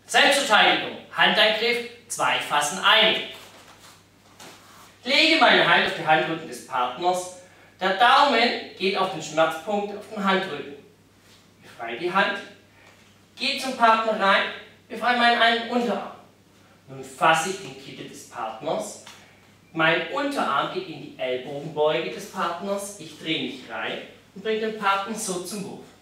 Selbstverteidigung, Handeingriff, zwei fassen ein. Ich lege meine Hand auf den Handrücken des Partners. Der Daumen geht auf den Schmerzpunkt auf den Handrücken. Ich befreie die Hand, gehe zum Partner rein, befreie meinen einen Unterarm. Nun fasse ich den Kittel des Partners. Mein Unterarm geht in die Ellbogenbeuge des Partners. Ich drehe mich rein und bringe den Partner so zum Wurf.